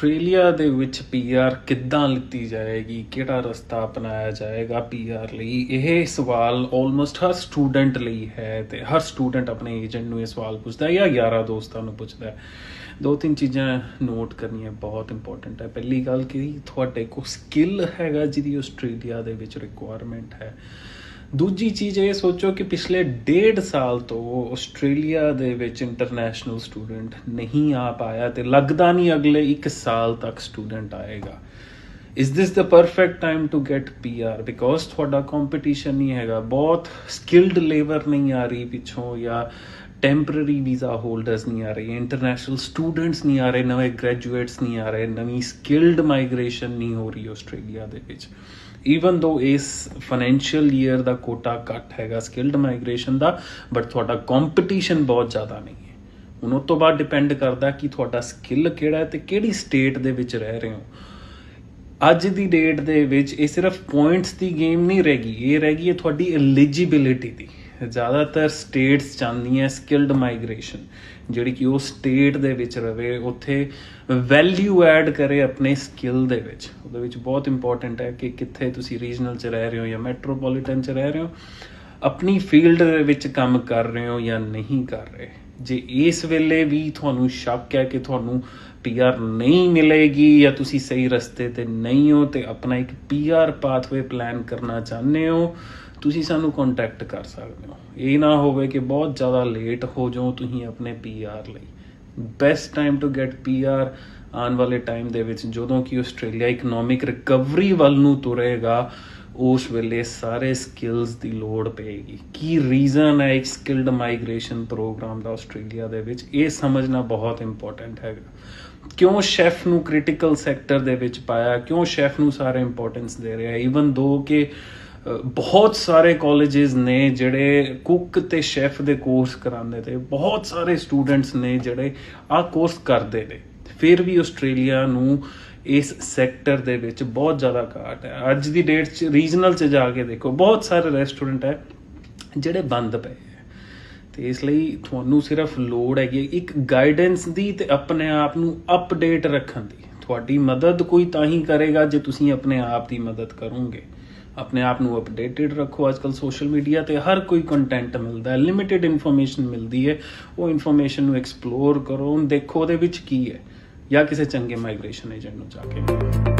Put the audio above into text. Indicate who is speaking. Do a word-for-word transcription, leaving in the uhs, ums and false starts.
Speaker 1: Australia ਦੇ ਵਿੱਚ P R ਕਿੱਦਾਂ ਲਿੱਤੀ ਜਾਏਗੀ, ਕਿਹੜਾ ਰਸਤਾ ਅਪਣਾਇਆ ਜਾਏਗਾ ਪੀ ਆਰ ਲਈ, ਇਹ ਸਵਾਲ ਆਲਮੋਸਟ ਹਰ ਸਟੂਡੈਂਟ ਲਈ ਹੈ ਤੇ ਹਰ ਸਟੂਡੈਂਟ ਆਪਣੇ ਏਜੰਟ ਨੂੰ ਇਹ ਸਵਾਲ ਪੁੱਛਦਾ ਜਾਂ ਯਾਰਾਂ ਦੋਸਤਾਂ ਨੂੰ ਪੁੱਛਦਾ ਹੈ। ਦੋ ਤਿੰਨ ਚੀਜ਼ਾਂ ਨੋਟ ਕਰਨੀਆਂ ਬਹੁਤ ਇੰਪੋਰਟੈਂਟ ਹੈ। ਪਹਿਲੀ ਗੱਲ ਕਿ ਤੁਹਾਡੇ ਕੋਲ ਸਕਿੱਲ ਹੈਗਾ ਜਿਹਦੀ ਆਸਟ੍ਰੇਲੀਆ ਦੇ ਵਿੱਚ ਰਿਕੁਆਇਰਮੈਂਟ ਹੈ। ਦੂਜੀ ਚੀਜ਼ ਇਹ ਸੋਚੋ ਕਿ ਪਿਛਲੇ ਡੇਢ ਸਾਲ ਤੋਂ ਆਸਟ੍ਰੇਲੀਆ ਦੇ ਵਿੱਚ ਇੰਟਰਨੈਸ਼ਨਲ ਸਟੂਡੈਂਟ ਨਹੀਂ ਆ ਪਾਇਆ ਤੇ ਲੱਗਦਾ ਨਹੀਂ ਅਗਲੇ ਇੱਕ ਸਾਲ ਤੱਕ ਸਟੂਡੈਂਟ ਆਏਗਾ। Is this the perfect time to get P R? Because ਤੁਹਾਡਾ ਕੰਪੀਟੀਸ਼ਨ ਨਹੀਂ ਹੈਗਾ, ਬਹੁਤ ਸਕਿਲਡ ਲੇਬਰ ਨਹੀਂ ਆ ਰਹੀ ਪਿੱਛੋਂ, ਜਾਂ ਟੈਂਪਰਰੀ ਵੀਜ਼ਾ ਹੋਲਡਰਸ ਨਹੀਂ ਆ ਰਹੇ, ਇੰਟਰਨੈਸ਼ਨਲ ਸਟੂਡੈਂਟਸ ਨਹੀਂ ਆ ਰਹੇ, ਨਵੇਂ ਗ੍ਰੈਜੂਏਟਸ ਨਹੀਂ ਆ ਰਹੇ, ਨਵੀਂ ਸਕਿਲਡ ਮਾਈਗ੍ਰੇਸ਼ਨ ਨਹੀਂ ਹੋ ਰਹੀ ਆਸਟ੍ਰੇਲੀਆ ਦੇ ਵਿੱਚ। ਈਵਨ ਦੋ ਇਸ ਫਾਈਨੈਂਸ਼ੀਅਲ ਈਅਰ ਦਾ ਕੋਟਾ ਘੱਟ ਹੈਗਾ ਸਕਿਲਡ ਮਾਈਗ੍ਰੇਸ਼ਨ ਦਾ, ਬਟ ਤੁਹਾਡਾ ਕੰਪੀਟੀਸ਼ਨ ਬਹੁਤ ਜ਼ਿਆਦਾ ਨਹੀਂ ਹੈ। ਹੁਣ ਉਸ ਤੋਂ ਬਾਅਦ ਡਿਪੈਂਡ ਕਰਦਾ ਕਿ ਤੁਹਾਡਾ ਸਕਿੱਲ ਕਿਹੜਾ ਹੈ ਤੇ ਕਿਹੜੀ ਸਟੇਟ ਦੇ ਵਿੱਚ ਰਹਿ ਰਹੇ ਹੋ। ਅੱਜ ਦੀ ਡੇਟ ਦੇ ਵਿੱਚ ਇਹ ਸਿਰਫ ਪੁਆਇੰਟਸ ਦੀ ਗੇਮ ਨਹੀਂ ਰਹਿ ਗਈ, ਇਹ ਰਹਿ ਗਈ ਹੈ ਤੁਹਾਡੀ ਐਲੀਜੀਬਿਲਿਟੀ ਦੀ। ਜ਼ਿਆਦਾਤਰ ਸਟੇਟਸ ਚਾਹੁੰਦੀਆਂ ਸਕਿਲਡ ਮਾਈਗ੍ਰੇਸ਼ਨ, ਜਿਹੜੀ ਕਿ ਉਹ ਸਟੇਟ ਦੇ ਵਿੱਚ ਰਵੇ, ਉੱਥੇ ਵੈਲਿਊ ਐਡ ਕਰੇ ਆਪਣੇ ਸਕਿੱਲ ਦੇ ਵਿੱਚ। ਉਹਦੇ ਵਿੱਚ ਬਹੁਤ ਇੰਪੋਰਟੈਂਟ ਹੈ ਕਿ ਕਿੱਥੇ ਤੁਸੀਂ ਰੀਜਨਲ 'ਚ ਰਹਿ ਰਹੇ ਹੋ ਜਾਂ ਮੈਟਰੋਪੋਲੀਟਨ 'ਚ ਰਹਿ ਰਹੇ ਹੋ, ਆਪਣੀ ਫੀਲਡ ਦੇ ਵਿੱਚ ਕੰਮ ਕਰ ਰਹੇ ਹੋ ਜਾਂ ਨਹੀਂ ਕਰ ਰਹੇ। ਜੇ ਇਸ ਵੇਲੇ ਵੀ ਤੁਹਾਨੂੰ ਸ਼ੱਕ ਹੈ ਕਿ ਤੁਹਾਨੂੰ ਪੀ ਆਰ ਨਹੀਂ ਮਿਲੇਗੀ ਜਾਂ ਤੁਸੀਂ ਸਹੀ ਰਸਤੇ 'ਤੇ ਨਹੀਂ ਹੋ ਤੇ ਆਪਣਾ ਇੱਕ ਪੀ ਆਰ ਪਾਥਵੇ ਪਲਾਨ ਕਰਨਾ ਚਾਹੁੰਦੇ ਹੋ, ਤੁਸੀਂ ਸਾਨੂੰ ਕੰਟੈਕਟ ਕਰ ਸਕਦੇ ਹੋ। ਇਹ ਨਾ ਹੋਵੇ ਕਿ ਬਹੁਤ ਜ਼ਿਆਦਾ ਲੇਟ ਹੋ ਜਾਓ ਤੁਸੀਂ ਆਪਣੇ ਪੀ ਆਰ ਲਈ। Best time to get P R ਆਉਣ ਵਾਲੇ ਟਾਈਮ ਦੇ ਵਿੱਚ, ਜਦੋਂ ਕਿ ਆਸਟ੍ਰੇਲੀਆ ਇਕਨੋਮਿਕ ਰਿਕਵਰੀ ਵੱਲ ਨੂੰ ਤੁਰੇਗਾ, ਉਸ ਵੇਲੇ ਸਾਰੇ ਸਕਿੱਲਸ ਦੀ ਲੋੜ ਪਏਗੀ। ਕੀ ਰੀਜ਼ਨ ਹੈ ਇੱਕ ਸਕਿਲਡ ਮਾਈਗ੍ਰੇਸ਼ਨ ਪ੍ਰੋਗਰਾਮ ਦਾ ਆਸਟ੍ਰੇਲੀਆ ਦੇ ਵਿੱਚ, ਇਹ ਸਮਝਣਾ ਬਹੁਤ ਇੰਪੋਰਟੈਂਟ ਹੈਗਾ। ਕਿਉਂ ਸ਼ੈਫ ਨੂੰ ਕ੍ਰਿਟੀਕਲ ਸੈਕਟਰ ਦੇ ਵਿੱਚ ਪਾਇਆ, ਕਿਉਂ ਸ਼ੈਫ ਨੂੰ ਸਾਰੇ ਇੰਪੋਰਟੈਂਸ ਦੇ ਰਿਹਾ, ਈਵਨ ਦੋ ਕਿ ਬਹੁਤ ਸਾਰੇ ਕਾਲਜਿਸ ਨੇ ਜਿਹੜੇ ਕੁੱਕ ਤੇ ਸ਼ੈਫ ਦੇ ਕੋਰਸ ਕਰਾਉਂਦੇ ਤੇ ਬਹੁਤ ਸਾਰੇ ਸਟੂਡੈਂਟਸ ਨੇ ਜਿਹੜੇ ਆਹ ਕੋਰਸ ਕਰਦੇ ਨੇ, ਫਿਰ ਵੀ ਆਸਟ੍ਰੇਲੀਆ ਨੂੰ ਇਸ ਸੈਕਟਰ ਦੇ ਵਿੱਚ ਬਹੁਤ ਜ਼ਿਆਦਾ ਘਾਟ ਹੈ। ਅੱਜ ਦੀ ਡੇਟ 'ਚ ਰੀਜਨਲ 'ਚ ਜਾ ਕੇ ਦੇਖੋ, ਬਹੁਤ ਸਾਰੇ ਰੈਸਟੋਰੈਂਟ ਹੈ ਜਿਹੜੇ ਬੰਦ ਪਏ ਹੈ। ਤੇ ਇਸ ਲਈ ਤੁਹਾਨੂੰ ਸਿਰਫ ਲੋੜ ਹੈਗੀ ਇੱਕ ਗਾਈਡੈਂਸ ਦੀ ਤੇ ਆਪਣੇ ਆਪ ਨੂੰ ਅਪਡੇਟ ਰੱਖਣ ਦੀ। ਤੁਹਾਡੀ ਮਦਦ ਕੋਈ ਤਾਂ ਹੀ ਕਰੇਗਾ ਜੇ ਤੁਸੀਂ ਆਪਣੇ ਆਪ ਦੀ ਮਦਦ ਕਰੋਗੇ। ਆਪਣੇ ਆਪ ਨੂੰ ਅਪਡੇਟਡ ਰੱਖੋ। ਅੱਜ ਕੱਲ੍ਹ ਸੋਸ਼ਲ ਮੀਡੀਆ 'ਤੇ ਹਰ ਕੋਈ ਕੰਟੈਂਟ ਮਿਲਦਾ ਹੈ, ਲਿਮਿਟਿਡ ਇਨਫੋਰਮੇਸ਼ਨ ਮਿਲਦੀ ਹੈ। ਉਹ ਇਨਫੋਰਮੇਸ਼ਨ ਨੂੰ ਐਕਸਪਲੋਰ ਕਰੋ, ਦੇਖੋ ਉਹਦੇ ਵਿੱਚ ਕੀ ਹੈ, ਜਾਂ ਕਿਸੇ ਚੰਗੇ ਮਾਈਗ੍ਰੇਸ਼ਨ ਏਜੰਟ ਨੂੰ ਜਾ ਕੇ